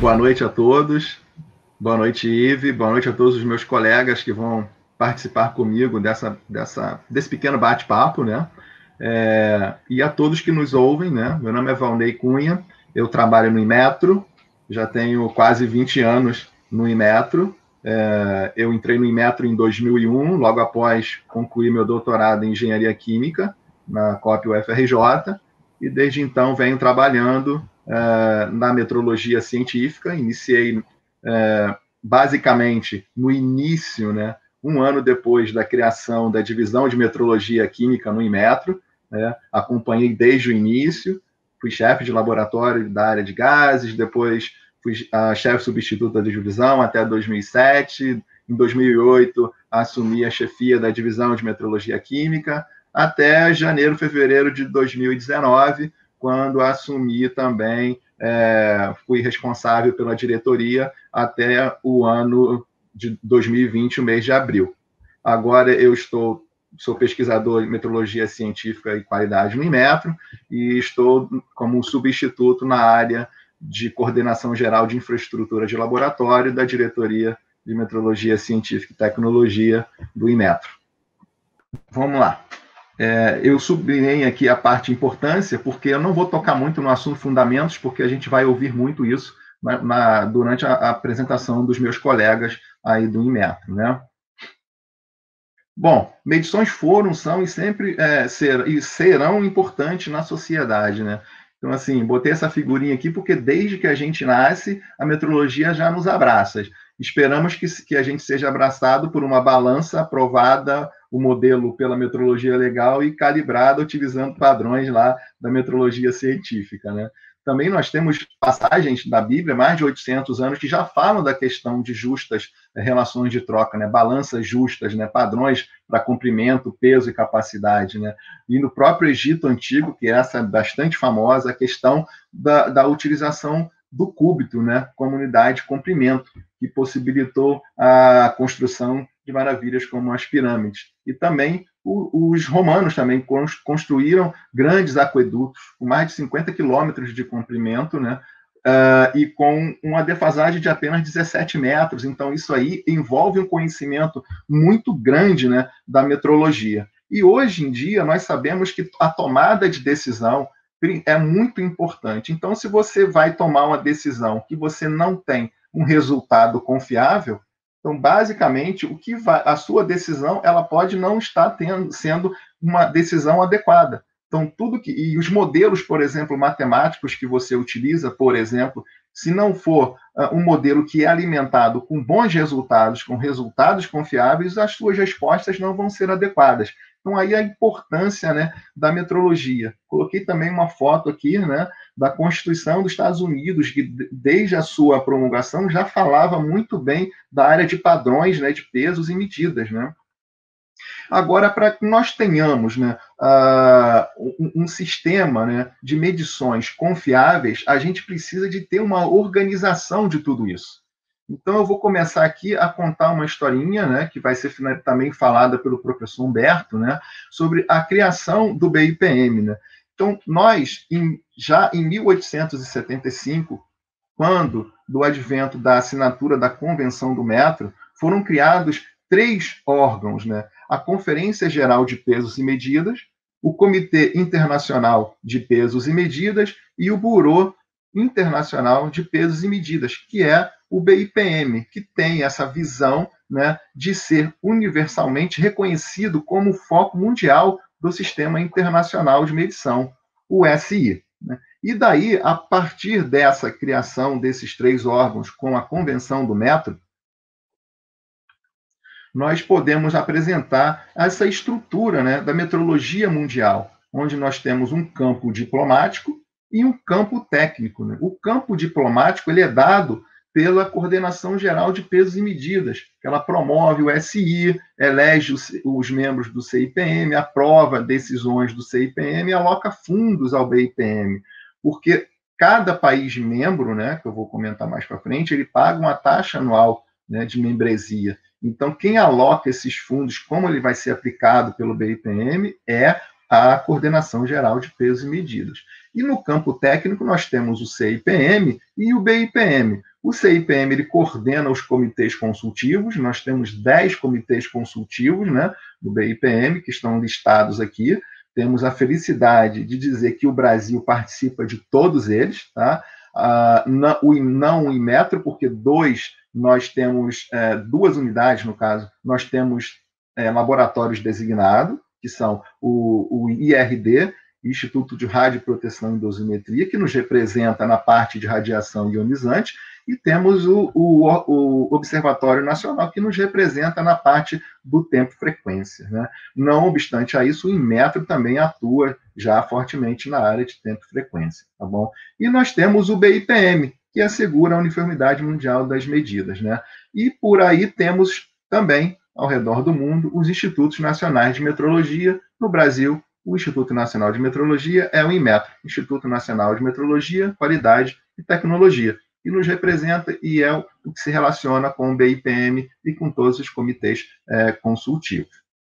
Boa noite a todos. Boa noite, Ive. Boa noite a todos os meus colegas que vão participar comigo desse pequeno bate-papo, né? E a todos que nos ouvem, né? Meu nome é Valnei Cunha, eu trabalho no Inmetro, já tenho quase 20 anos no Inmetro. Eu entrei no Inmetro em 2001, logo após concluir meu doutorado em Engenharia Química na COP UFRJ, e desde então venho trabalhando na metrologia científica. Iniciei basicamente no início, né, um ano depois da criação da divisão de metrologia química no Inmetro, né, acompanhei desde o início, fui chefe de laboratório da área de gases, depois fui chefe substituto da divisão até 2007, em 2008 assumi a chefia da divisão de metrologia química, até janeiro, fevereiro de 2019, quando assumi também, fui responsável pela diretoria até o ano de 2020, o mês de abril. Agora eu sou pesquisador em metrologia científica e qualidade no Inmetro e estou como um substituto na área de coordenação geral de infraestrutura de laboratório da diretoria de metrologia científica e tecnologia do Inmetro. Vamos lá. Eu sublinhei aqui a parte importância, porque eu não vou tocar muito no assunto fundamentos, porque a gente vai ouvir muito isso durante a apresentação dos meus colegas aí do Inmetro, né? Bom, medições foram, são e sempre serão importantes na sociedade, né? Então, assim, botei essa figurinha aqui porque desde que a gente nasce, a metrologia já nos abraça. Esperamos que a gente seja abraçado por uma balança aprovada, o modelo pela metrologia legal e calibrada utilizando padrões lá da metrologia científica, né? Também nós temos passagens da Bíblia, mais de 800 anos, que já falam da questão de justas relações de troca, né? Balanças justas, né? Padrões para comprimento, peso e capacidade, né? E no próprio Egito Antigo, que essa é bastante famosa, a questão da utilização do cúbito, né? Como unidade de comprimento, que possibilitou a construção de maravilhas como as pirâmides. E também os romanos também construíram grandes aquedutos com mais de 50 quilômetros de comprimento, né? E com uma defasagem de apenas 17 metros. Então, isso aí envolve um conhecimento muito grande, né, da metrologia. E hoje em dia, nós sabemos que a tomada de decisão é muito importante. Então, se você vai tomar uma decisão que você não tem um resultado confiável, então, basicamente, a sua decisão ela pode não estar sendo uma decisão adequada. Então, e os modelos, por exemplo, matemáticos que você utiliza, por exemplo, se não for um modelo que é alimentado com bons resultados, com resultados confiáveis, as suas respostas não vão ser adequadas. Então, aí a importância, né, da metrologia. Coloquei também uma foto aqui, né, da Constituição dos Estados Unidos, que desde a sua promulgação já falava muito bem da área de padrões, né, de pesos e medidas, né? Agora, para que nós tenhamos, né, um sistema, né, de medições confiáveis, a gente precisa de ter uma organização de tudo isso. Então, eu vou começar aqui a contar uma historinha, né, que vai ser também falada pelo professor Humberto, né, sobre a criação do BIPM, né? Então, nós, já em 1875, quando do advento da assinatura da Convenção do Metro, foram criados 3 órgãos, né? A Conferência Geral de Pesos e Medidas, o Comitê Internacional de Pesos e Medidas e o Bureau Internacional de Pesos e Medidas, que é o BIPM, que tem essa visão, né, de ser universalmente reconhecido como foco mundial do Sistema Internacional de Medição, o SI. Né? E daí, a partir dessa criação desses 3 órgãos com a Convenção do Metro, nós podemos apresentar essa estrutura, né, da metrologia mundial, onde nós temos um campo diplomático e um campo técnico. Né? O campo diplomático ele é dado pela Coordenação Geral de Pesos e Medidas, que ela promove o SI, elege os membros do CIPM, aprova decisões do CIPM e aloca fundos ao BIPM, porque cada país membro, né, que eu vou comentar mais para frente, ele paga uma taxa anual, né, de membresia. Então, quem aloca esses fundos, como ele vai ser aplicado pelo BIPM, é a Coordenação Geral de Pesos e Medidas. E no campo técnico, nós temos o CIPM e o BIPM. O CIPM ele coordena os comitês consultivos, nós temos 10 comitês consultivos, né, do BIPM, que estão listados aqui. Temos a felicidade de dizer que o Brasil participa de todos eles, tá? Não o Inmetro, porque nós temos 2 unidades, no caso, nós temos laboratórios designados, que são o IRD, Instituto de Radioproteção e Dosimetria, que nos representa na parte de radiação ionizante, e temos o Observatório Nacional, que nos representa na parte do tempo e frequência, né? Não obstante a isso, o Inmetro também atua já fortemente na área de tempo e frequência, tá bom? E nós temos o BIPM, que assegura a uniformidade mundial das medidas, né? E por aí temos também, ao redor do mundo, os Institutos Nacionais de Metrologia. No Brasil, o Instituto Nacional de Metrologia é o Inmetro, Instituto Nacional de Metrologia, Qualidade e Tecnologia, que nos representa e é o que se relaciona com o BIPM e com todos os comitês consultivos.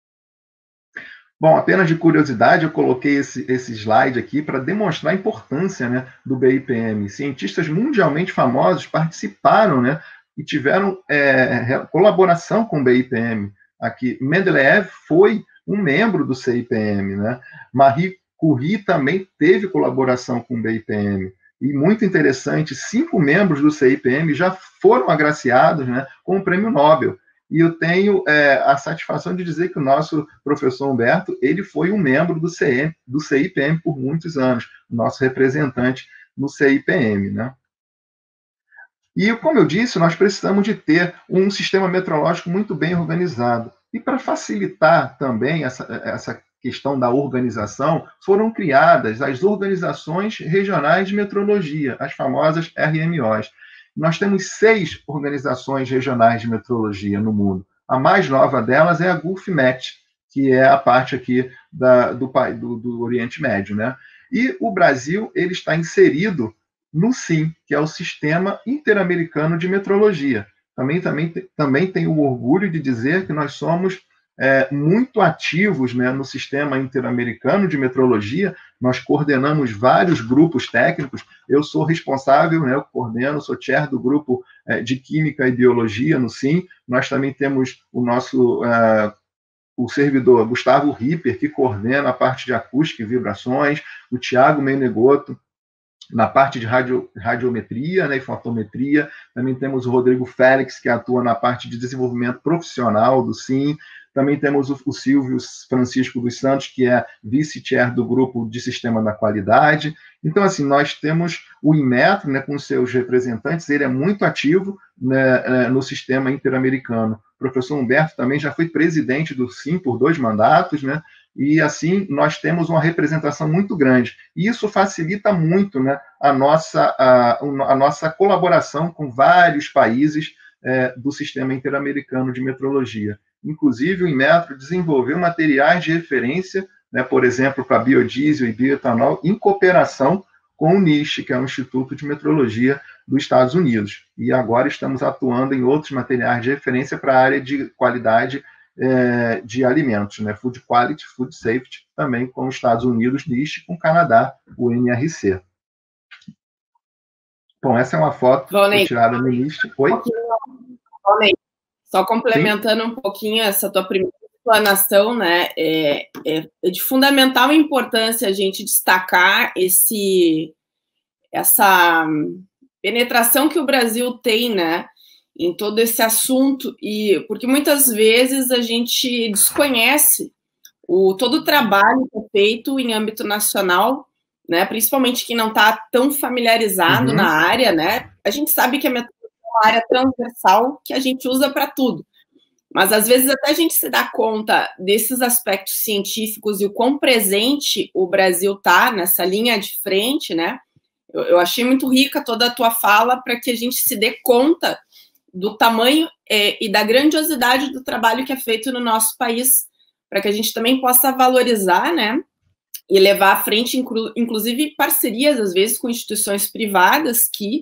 Bom, apenas de curiosidade, eu coloquei esse slide aqui para demonstrar a importância, né, do BIPM. Cientistas mundialmente famosos participaram, né, e tiveram colaboração com o BIPM. Aqui, Mendeleev foi um membro do CIPM, né? Marie Curie também teve colaboração com o BIPM. E muito interessante, 5 membros do CIPM já foram agraciados, né, com o Prêmio Nobel. E eu tenho a satisfação de dizer que o nosso professor Humberto, ele foi um membro do CIPM por muitos anos, nosso representante no CIPM, né? E, como eu disse, nós precisamos de ter um sistema metrológico muito bem organizado. E para facilitar também essa questão da organização, foram criadas as organizações regionais de metrologia, as famosas RMOs. Nós temos 6 organizações regionais de metrologia no mundo. A mais nova delas é a GulfMet, que é a parte aqui do Oriente Médio, né? E o Brasil ele está inserido no SIM, que é o Sistema Interamericano de Metrologia. Também tenho o orgulho de dizer que nós somos muito ativos, né, no Sistema Interamericano de Metrologia. Nós coordenamos vários grupos técnicos. Eu sou responsável, né, eu coordeno, sou chair do grupo de Química e Biologia no SIM. Nós também temos o servidor Gustavo Ripper, que coordena a parte de acústica e vibrações, o Tiago Menegoto, na parte de radiometria, né, e fotometria. Também temos o Rodrigo Félix, que atua na parte de desenvolvimento profissional do SIM. Também temos o Silvio Francisco dos Santos, que é vice-chair do grupo de Sistema da Qualidade. Então, assim, nós temos o Inmetro, né, com seus representantes, ele é muito ativo, né, no sistema interamericano. O professor Humberto também já foi presidente do SIM por 2 mandatos, né? E, assim, nós temos uma representação muito grande. E isso facilita muito, né, a nossa colaboração com vários países do Sistema Interamericano de Metrologia. Inclusive, o Inmetro desenvolveu materiais de referência, né, por exemplo, para biodiesel e bioetanol, em cooperação com o NIST, que é o Instituto de Metrologia dos Estados Unidos. E agora estamos atuando em outros materiais de referência para a área de qualidade de alimentos, né? Food Quality, Food Safety, também com os Estados Unidos, NIST, com o Canadá, o NRC. Bom, essa é uma foto tirada no NIST. Oi? Só complementando um pouquinho essa tua primeira explanação, né? É de fundamental importância a gente destacar essa penetração que o Brasil tem, né, em todo esse assunto, porque muitas vezes a gente desconhece todo o trabalho que é feito em âmbito nacional, né, principalmente quem não está tão familiarizado na área, né? A gente sabe que a metrologia é uma área transversal que a gente usa para tudo, mas às vezes até a gente se dá conta desses aspectos científicos e o quão presente o Brasil está nessa linha de frente, né? Eu achei muito rica toda a tua fala para que a gente se dê conta do tamanho e da grandiosidade do trabalho que é feito no nosso país, para que a gente também possa valorizar, né, e levar à frente, inclusive, parcerias, às vezes, com instituições privadas que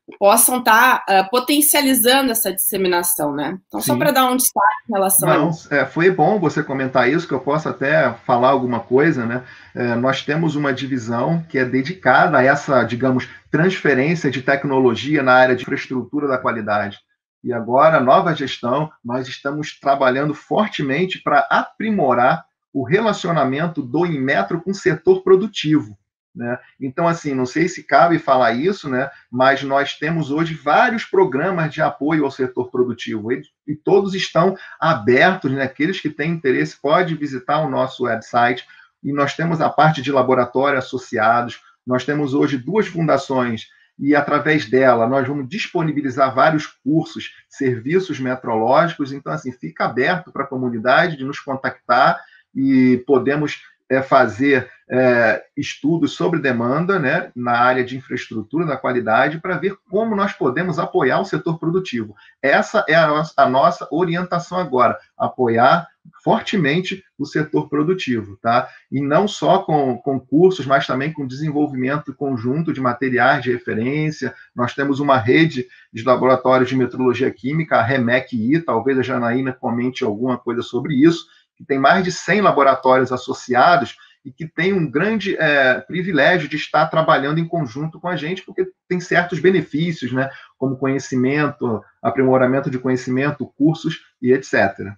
possam estar potencializando essa disseminação, né? Então, só para dar um destaque em relação a isso. Foi bom você comentar isso, que eu posso até falar alguma coisa, né? Nós temos uma divisão que é dedicada a essa, digamos, transferência de tecnologia na área de infraestrutura da qualidade. E agora, nova gestão, nós estamos trabalhando fortemente para aprimorar o relacionamento do Inmetro com o setor produtivo. Né? Então, assim, não sei se cabe falar isso, né? Mas nós temos hoje vários programas de apoio ao setor produtivo e todos estão abertos, né? Aqueles que têm interesse podem visitar o nosso website e nós temos a parte de laboratório associados, nós temos hoje 2 fundações e através dela nós vamos disponibilizar vários cursos, serviços metrológicos, então, assim, fica aberto para a comunidade de nos contactar e podemos fazer estudos sobre demanda, né, na área de infraestrutura, da qualidade, para ver como nós podemos apoiar o setor produtivo. Essa é a nossa orientação agora, apoiar fortemente o setor produtivo, tá? E não só com cursos, mas também com desenvolvimento conjunto de materiais de referência. Nós temos uma rede de laboratórios de metrologia química, a REMEC-I, talvez a Janaína comente alguma coisa sobre isso, que tem mais de 100 laboratórios associados e que tem um grande privilégio de estar trabalhando em conjunto com a gente, porque tem certos benefícios, né, como conhecimento, aprimoramento de conhecimento, cursos e etc.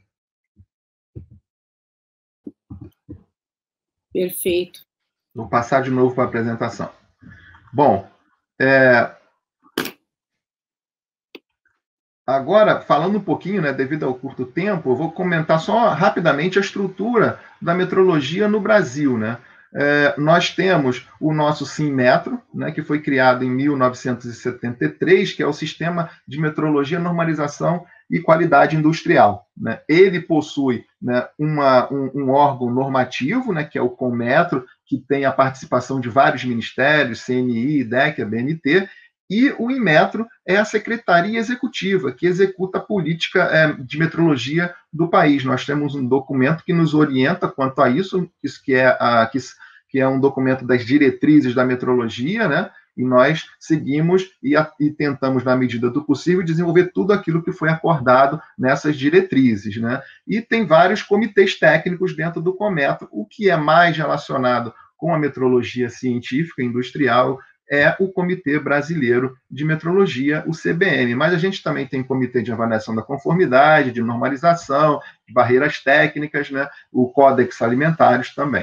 Perfeito. Vou passar de novo para a apresentação. Bom, agora, falando um pouquinho, né, devido ao curto tempo, eu vou comentar só rapidamente a estrutura da metrologia no Brasil, né? Nós temos o nosso SINmetro, né, que foi criado em 1973, que é o Sistema de Metrologia, Normalização e Qualidade Industrial. Né? Ele possui, né, um órgão normativo, né, que é o CONMETRO, que tem a participação de vários ministérios, CNI, IDEC, BNT, e o Inmetro é a secretaria executiva que executa a política de metrologia do país. Nós temos um documento que nos orienta quanto a isso, que é um documento das diretrizes da metrologia, né? E nós seguimos e tentamos, na medida do possível, desenvolver tudo aquilo que foi acordado nessas diretrizes, né? E tem vários comitês técnicos dentro do Conmetro. O que é mais relacionado com a metrologia científica e industrial é o Comitê Brasileiro de Metrologia, o CBM. Mas a gente também tem Comitê de Avaliação da Conformidade, de Normalização, de Barreiras Técnicas, né? O Códex Alimentares também.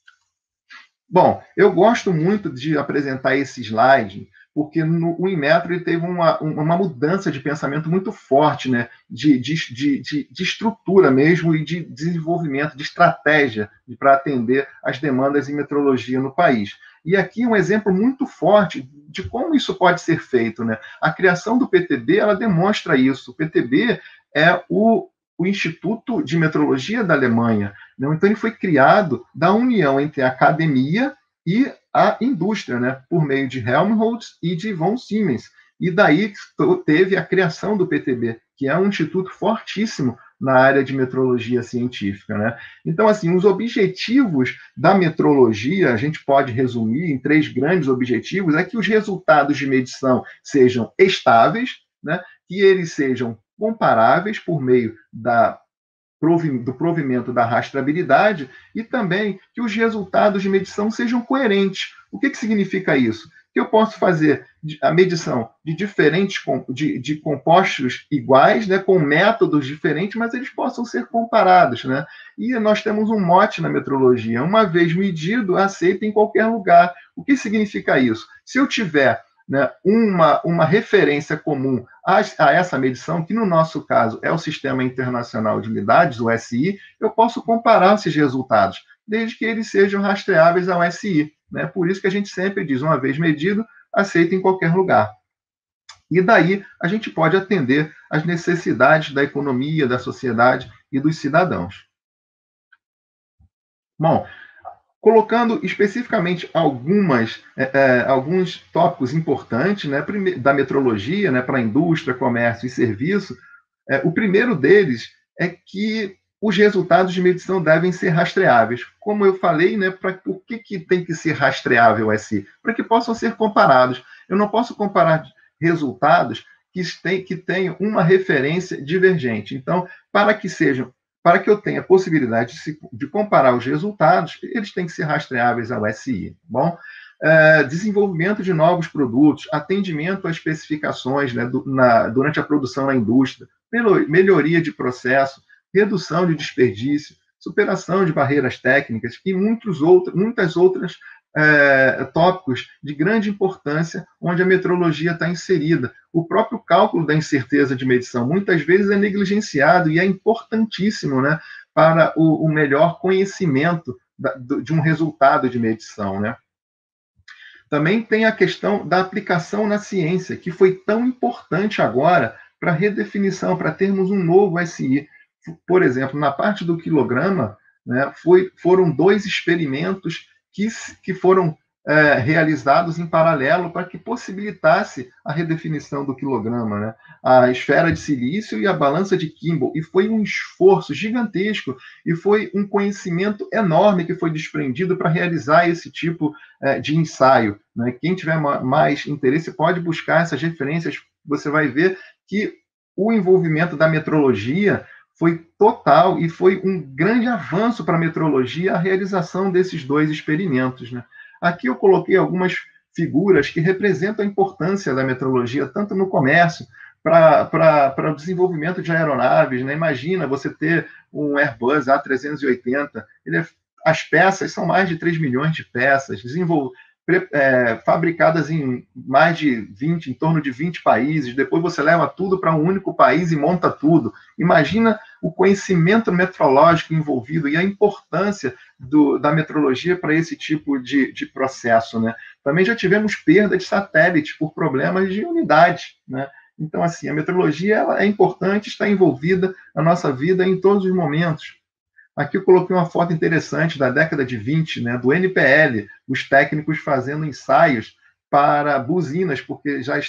Bom, eu gosto muito de apresentar esse slide, porque o Inmetro ele teve uma mudança de pensamento muito forte, né? de estrutura mesmo e de desenvolvimento, de estratégia para atender as demandas em metrologia no país. E aqui um exemplo muito forte de como isso pode ser feito. Né? A criação do PTB ela demonstra isso. O PTB é o Instituto de Metrologia da Alemanha. Né? Então, ele foi criado da união entre a academia e a indústria, né? Por meio de Helmholtz e de von Siemens. E daí teve a criação do PTB, que é um instituto fortíssimo na área de metrologia científica. Né? Então, assim, os objetivos da metrologia, a gente pode resumir em 3 grandes objetivos, é que os resultados de medição sejam estáveis, né? Que eles sejam comparáveis por meio do provimento da rastreabilidade e também que os resultados de medição sejam coerentes. O que significa isso? Que eu posso fazer a medição de diferentes de compostos iguais, né, com métodos diferentes, mas eles possam ser comparados. Né? E nós temos um mote na metrologia: uma vez medido, aceita em qualquer lugar. O que significa isso? Se eu tiver, né, uma referência comum a essa medição, que no nosso caso é o Sistema Internacional de Unidades, o SI, eu posso comparar esses resultados, desde que eles sejam rastreáveis ao SI. Né? Por isso que a gente sempre diz, uma vez medido, aceita em qualquer lugar. E daí a gente pode atender às necessidades da economia, da sociedade e dos cidadãos. Bom, colocando especificamente alguns tópicos importantes, né, da metrologia, né, para a indústria, comércio e serviço. O primeiro deles é que os resultados de medição devem ser rastreáveis. Como eu falei, né, o que tem que ser rastreável assim? Para que possam ser comparados. Eu não posso comparar resultados que tenham uma referência divergente. Então, para que eu tenha a possibilidade de comparar os resultados, eles têm que ser rastreáveis ao SI. Bom, desenvolvimento de novos produtos, atendimento às especificações, né, durante a produção na indústria, melhoria de processo, redução de desperdício, superação de barreiras técnicas e muitas outras tópicos de grande importância onde a metrologia está inserida. O próprio cálculo da incerteza de medição muitas vezes é negligenciado e é importantíssimo, né, para o melhor conhecimento de um resultado de medição, né? Também tem a questão da aplicação na ciência, que foi tão importante agora para a redefinição, para termos um novo SI. Por exemplo, na parte do quilograma, né, foram 2 experimentos que foram realizados em paralelo para que possibilitasse a redefinição do quilograma, né? A esfera de silício e a balança de Kimball. E foi um esforço gigantesco e foi um conhecimento enorme que foi desprendido para realizar esse tipo de ensaio, né? Quem tiver mais interesse pode buscar essas referências. Você vai ver que o envolvimento da metrologia foi total e foi um grande avanço para a metrologia a realização desses 2 experimentos, né? Aqui eu coloquei algumas figuras que representam a importância da metrologia, tanto no comércio, para o desenvolvimento de aeronaves, né? Imagina você ter um Airbus A380, as peças são mais de 3 milhões de peças, fabricadas em em torno de 20 países, depois você leva tudo para um único país e monta tudo. Imagina o conhecimento metrológico envolvido e a importância da metrologia para esse tipo de processo, né? Também já tivemos perda de satélites por problemas de unidade, né? Então, assim, a metrologia ela é importante, está envolvida na nossa vida em todos os momentos. Aqui eu coloquei uma foto interessante da década de 20, né, do NPL, os técnicos fazendo ensaios para buzinas, porque já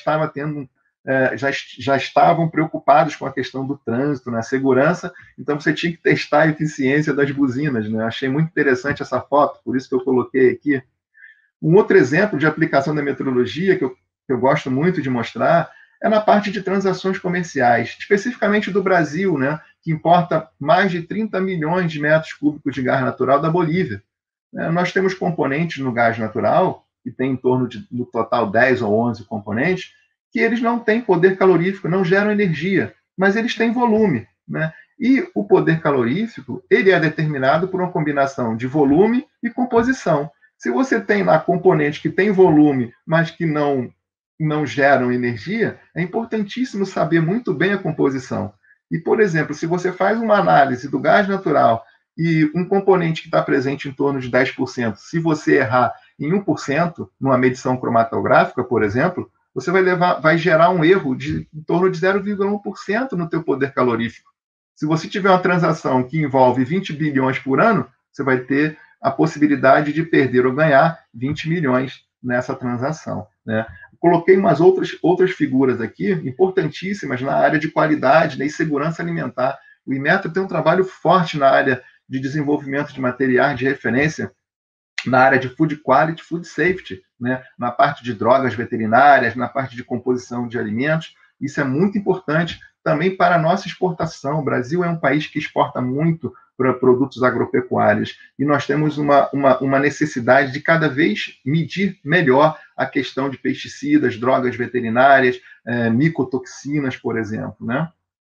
estavam preocupados com a questão do trânsito, né, segurança, então você tinha que testar a eficiência das buzinas, né? Achei muito interessante essa foto, por isso que eu coloquei aqui. Um outro exemplo de aplicação da metrologia que eu gosto muito de mostrar é na parte de transações comerciais, especificamente do Brasil, né, que importa mais de 30 milhões de metros cúbicos de gás natural da Bolívia. Nós temos componentes no gás natural, que tem em torno de, no total, 10 ou 11 componentes, que eles não têm poder calorífico, não geram energia, mas eles têm volume, né? E o poder calorífico, ele é determinado por uma combinação de volume e composição. Se você tem lá componentes que têm volume, mas que não geram energia, é importantíssimo saber muito bem a composição. E, por exemplo, se você faz uma análise do gás natural e um componente que está presente em torno de 10%, se você errar em 1%, numa medição cromatográfica, por exemplo, você vai gerar um erro em torno de 0,1% no teu poder calorífico. Se você tiver uma transação que envolve 20 bilhões por ano, você vai ter a possibilidade de perder ou ganhar 20 milhões nessa transação, né? Coloquei umas outras figuras aqui, importantíssimas na área de qualidade, né, e segurança alimentar. O Inmetro tem um trabalho forte na área de desenvolvimento de materiais de referência, na área de food quality, food safety, né, na parte de drogas veterinárias, na parte de composição de alimentos. Isso é muito importante também para a nossa exportação. O Brasil é um país que exporta muito para produtos agropecuários e nós temos uma necessidade de cada vez medir melhor a questão de pesticidas, drogas veterinárias, micotoxinas, por exemplo, né?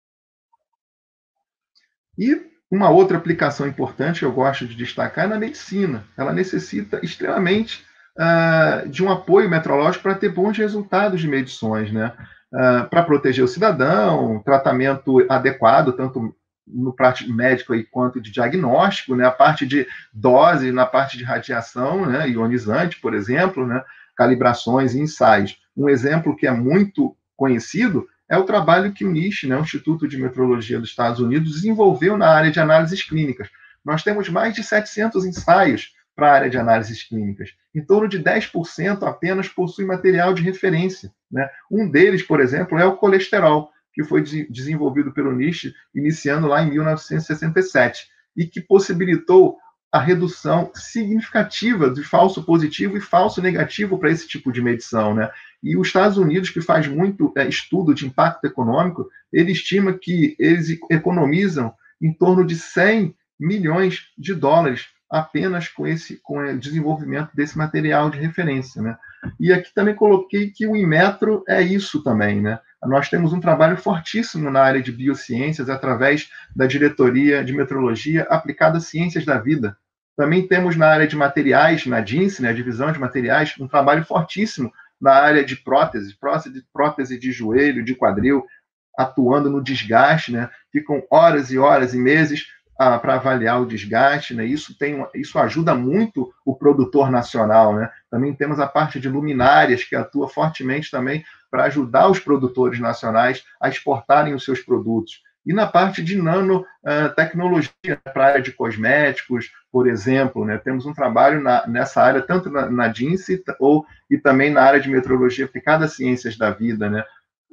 E uma outra aplicação importante que eu gosto de destacar é na medicina. Ela necessita extremamente de um apoio metrológico para ter bons resultados de medições, né? Para proteger o cidadão, tratamento adequado, tanto no parte médico quanto de diagnóstico, né? A parte de dose, na parte de radiação, né? Ionizante, por exemplo, né? Calibrações e ensaios. Um exemplo que é muito conhecido é o trabalho que o NIST, né? O Instituto de Metrologia dos Estados Unidos, desenvolveu na área de análises clínicas. Nós temos mais de 700 ensaios para a área de análises clínicas. Em torno de 10% apenas possui material de referência, né? Um deles, por exemplo, é o colesterol, que foi desenvolvido pelo NIST, iniciando lá em 1967, e que possibilitou a redução significativa de falso positivo e falso negativo para esse tipo de medição, né? E os Estados Unidos, que faz muito estudo de impacto econômico, ele estima que eles economizam em torno de 100 milhões de dólares apenas com o desenvolvimento desse material de referência, né? E aqui também coloquei que o Inmetro é isso também, né? Nós temos um trabalho fortíssimo na área de biociências através da Diretoria de Metrologia aplicada às Ciências da Vida. Também temos na área de materiais, na DINSE, né, a divisão de materiais, um trabalho fortíssimo na área de prótese de joelho, de quadril, atuando no desgaste, né? Ficam horas e horas e meses para avaliar o desgaste, né? Isso ajuda muito o produtor nacional, né? Também temos a parte de luminárias, que atua fortemente também para ajudar os produtores nacionais a exportarem os seus produtos. E na parte de nanotecnologia, para a área de cosméticos, por exemplo, né? Temos um trabalho nessa área, tanto na DINSE e também na área de metrologia aplicada às ciências da vida, né?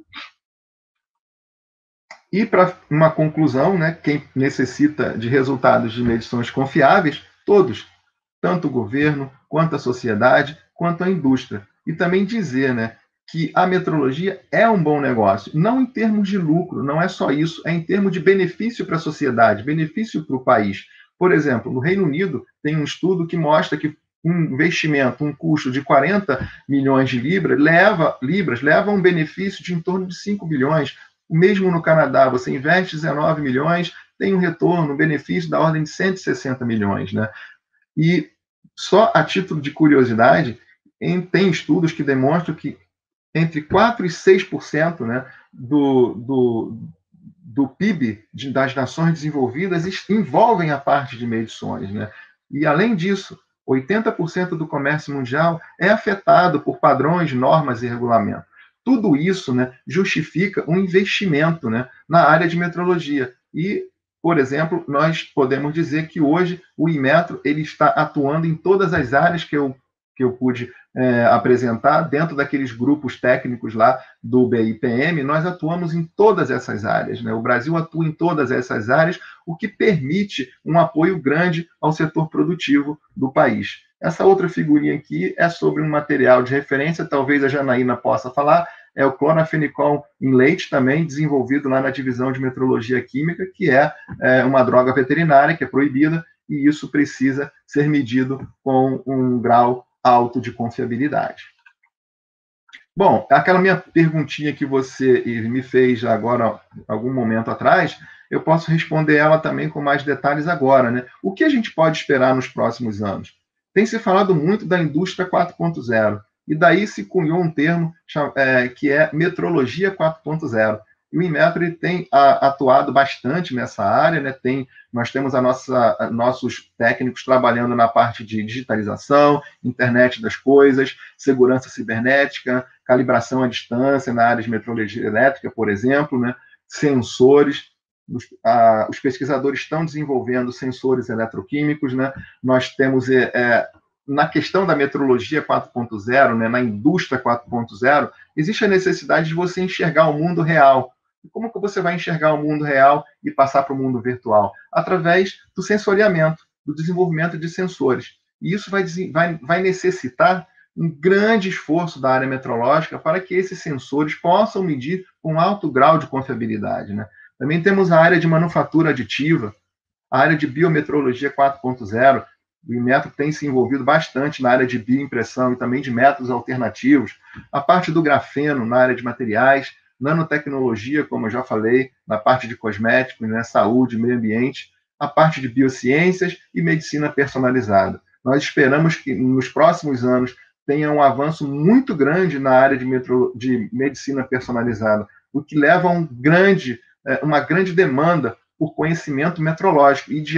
E para uma conclusão, né, quem necessita de resultados de medições confiáveis, todos, tanto o governo, quanto a sociedade, quanto a indústria. E também dizer, né, que a metrologia é um bom negócio, não em termos de lucro, não é só isso, é em termos de benefício para a sociedade, benefício para o país. Por exemplo, no Reino Unido tem um estudo que mostra que um investimento, um custo de 40 milhões de libras leva a um benefício de em torno de 5 bilhões. Mesmo no Canadá, você investe 19 milhões, tem um retorno, um benefício da ordem de 160 milhões, né? E só a título de curiosidade, tem estudos que demonstram que entre 4% e 6%, né, do PIB das nações desenvolvidas envolvem a parte de medições, né? E, além disso, 80% do comércio mundial é afetado por padrões, normas e regulamentos. Tudo isso, né, justifica um investimento, né, na área de metrologia. E, por exemplo, nós podemos dizer que hoje o Inmetro ele está atuando em todas as áreas que eu pude apresentar, dentro daqueles grupos técnicos lá do BIPM, nós atuamos em todas essas áreas, né? O Brasil atua em todas essas áreas, o que permite um apoio grande ao setor produtivo do país. Essa outra figurinha aqui é sobre um material de referência, talvez a Janaína possa falar, é o clorafenicol em leite, também desenvolvido lá na divisão de metrologia química, que é uma droga veterinária que é proibida, e isso precisa ser medido com um grau alto de confiabilidade. Bom, aquela minha perguntinha que você me fez agora, algum momento atrás, eu posso responder ela também com mais detalhes agora, né? O que a gente pode esperar nos próximos anos? Tem se falado muito da indústria 4.0, e daí se cunhou um termo que é metrologia 4.0. E o Inmetro tem atuado bastante nessa área, né? Nós temos nossos técnicos trabalhando na parte de digitalização, internet das coisas, segurança cibernética, calibração à distância na área de metrologia elétrica, por exemplo, né? Sensores. Os pesquisadores estão desenvolvendo sensores eletroquímicos, né? Nós temos na questão da metrologia 4.0, né, na indústria 4.0, existe a necessidade de você enxergar o mundo real. Como que você vai enxergar o mundo real e passar para o mundo virtual? Através do sensoriamento, do desenvolvimento de sensores. E isso vai necessitar um grande esforço da área metrológica para que esses sensores possam medir com alto grau de confiabilidade, né? Também temos a área de manufatura aditiva, a área de biometrologia 4.0. O Inmetro tem se envolvido bastante na área de bioimpressão e também de métodos alternativos. A parte do grafeno na área de materiais, nanotecnologia, como eu já falei, na parte de cosméticos, né, saúde, meio ambiente, a parte de biociências e medicina personalizada. Nós esperamos que nos próximos anos tenha um avanço muito grande na área de medicina personalizada, o que leva a uma grande demanda por conhecimento metrológico e de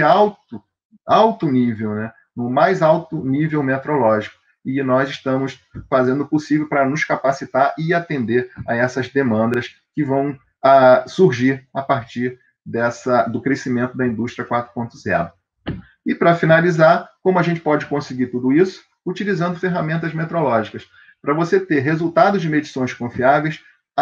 alto nível, né? No mais alto nível metrológico. E nós estamos fazendo o possível para nos capacitar e atender a essas demandas que vão surgir a partir do crescimento da indústria 4.0. E, para finalizar, como a gente pode conseguir tudo isso? Utilizando ferramentas metrológicas. Para você ter resultados de medições confiáveis,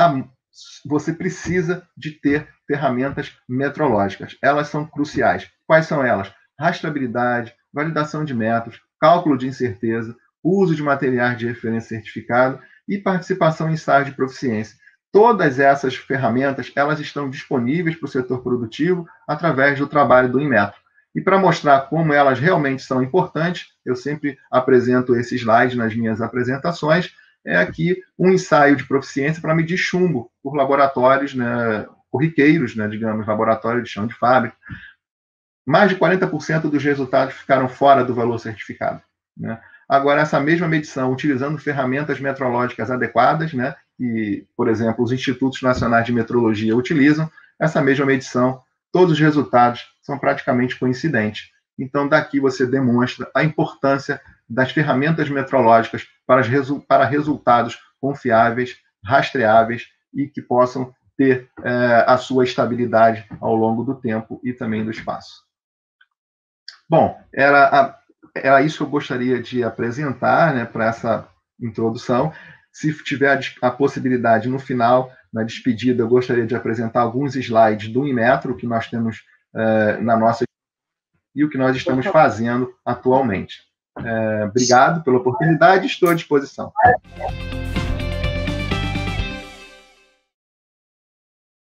você precisa de ter ferramentas metrológicas. Elas são cruciais. Quais são elas? Rastreabilidade, validação de métodos, cálculo de incerteza, uso de materiais de referência certificado e participação em estágio de proficiência. Todas essas ferramentas, elas estão disponíveis para o setor produtivo através do trabalho do Inmetro. E para mostrar como elas realmente são importantes, eu sempre apresento esse slide nas minhas apresentações, é aqui um ensaio de proficiência para medir chumbo por laboratórios, né, corriqueiros, né, digamos, laboratórios de chão de fábrica. Mais de 40% dos resultados ficaram fora do valor certificado, né? Agora, essa mesma medição, utilizando ferramentas metrológicas adequadas, né, que, por exemplo, os Institutos Nacionais de Metrologia utilizam, essa mesma medição, todos os resultados são praticamente coincidentes. Então, daqui você demonstra a importância das ferramentas metrológicas para resultados confiáveis, rastreáveis e que possam ter a sua estabilidade ao longo do tempo e também do espaço. Bom, era isso que eu gostaria de apresentar, né, para essa introdução. Se tiver a possibilidade, no final, na despedida, eu gostaria de apresentar alguns slides do Inmetro que nós temos na nossa e o que nós estamos fazendo atualmente. Obrigado pela oportunidade, estou à disposição.